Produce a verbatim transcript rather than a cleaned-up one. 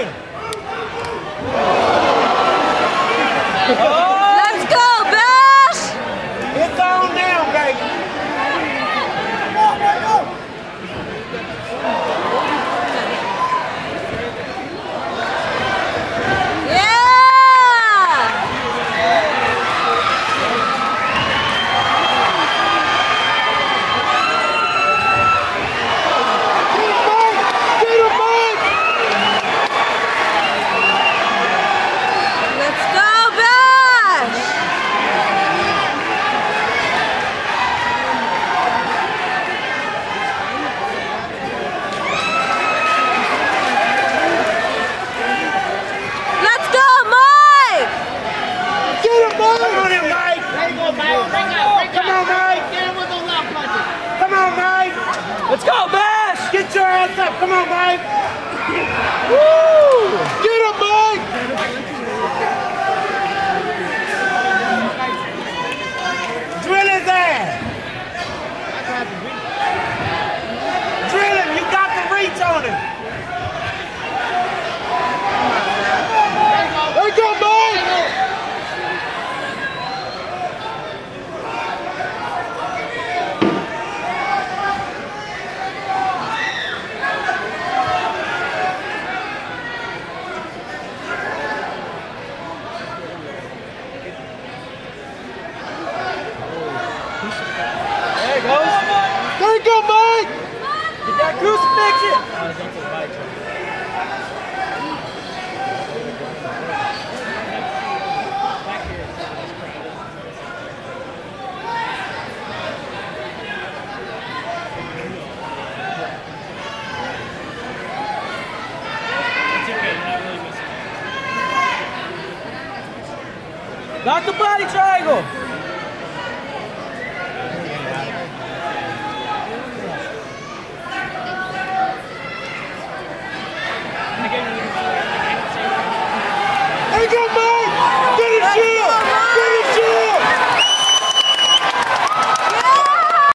in. Let's go, Bash! It's on down, baby. Let's go, Bash! Get your ass up. Come on, Mike. Woo! Get him, Mike! Drill his ass. Drill him. You got the reach on him. There you go, Mike! There you go, Mike! Get that crucifix it! Lock the body triangle!